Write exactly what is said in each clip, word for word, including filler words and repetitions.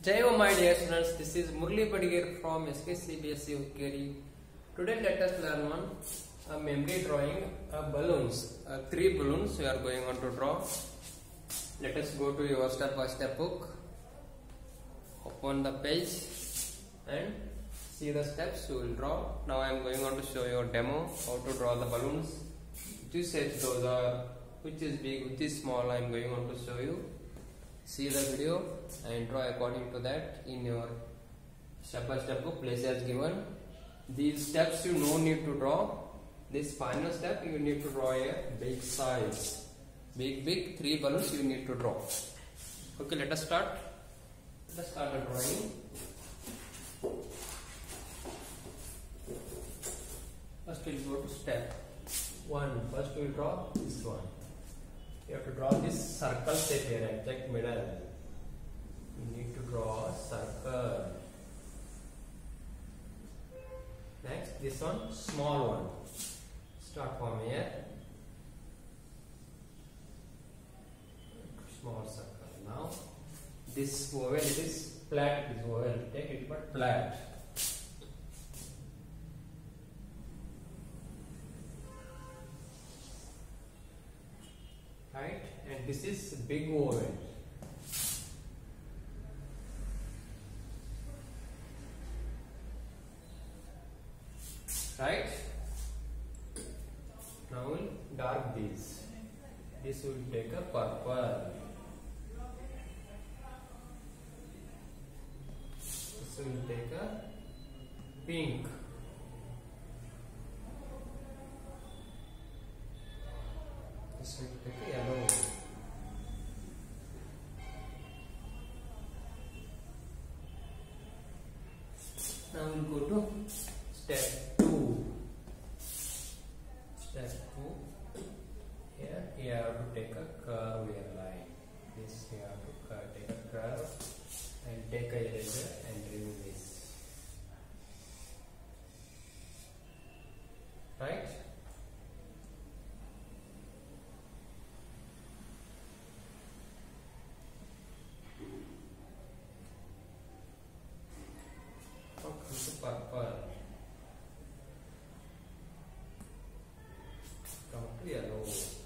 Jai Ho, my dear students, this is Murli Padigir from S K C B S E Ukeri. Today let us learn one a memory drawing uh, balloons. Uh, three balloons we are going on to draw. Let us go to your step by step book. Open the page and see the steps you will draw. Now I am going on to show you a demo how to draw the balloons. Which sets those are, which is big, which is small, I am going on to show you. See the video and draw according to that in your step by step book place as given. These steps you no need to draw. This final step you need to draw a big size. Big big three balloons you need to draw. Okay, let us start. Let us start the drawing. First we will go to step one. First we will draw this one. You have to draw this circle shape here, exact middle. You need to draw a circle. Next, this one, small one. Start from here. Small circle. Now, this oval, it is flat. This oval, take it but flat. Right, and this is big oval. Right, now we'll dark this. This will take a purple. This will take a pink. This will take a yellow. Now we'll go to step two. Step two. Here you have to take a curve here line. This you have to curve, take a curve and take a eraser and remove this. Right? Comes to purple. Come to yellow.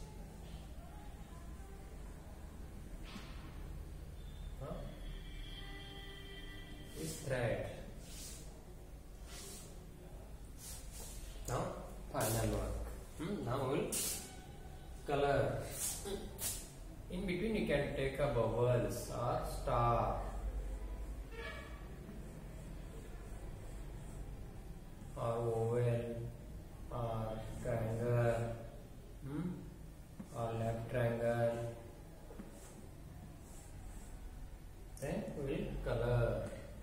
Huh? This thread. Now final work. Hmm? Now we'll color. In between you can take a bubbles or star. Or oval, or triangle, hmm? or left triangle. Then we will color.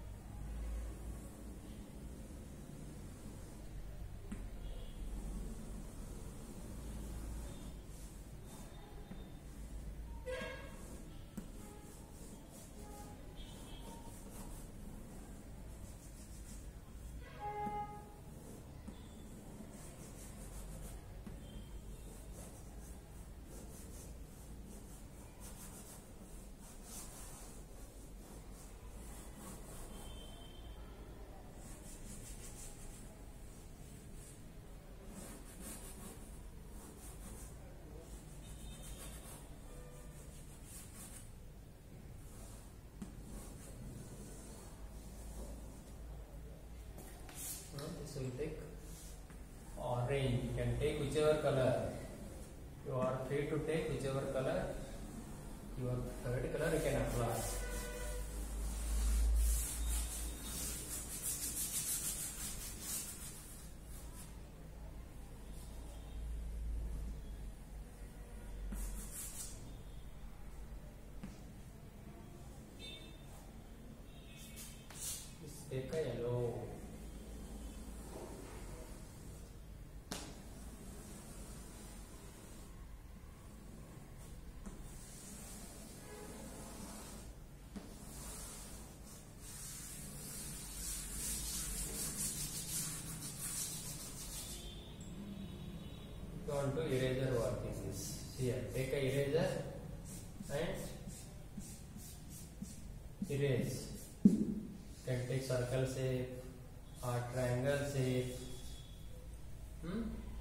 This will take orange. You can take whichever color. You are free to take whichever color. Your third color you can apply. This take a yellow. On to eraser work in this. Here, take a eraser and erase. can take circle shape or triangle shape. Hmm?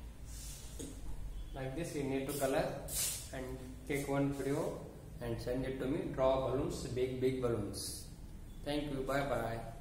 Like this you need to color and take one video and send it to me. Draw balloons, big big balloons. Thank you. Bye bye.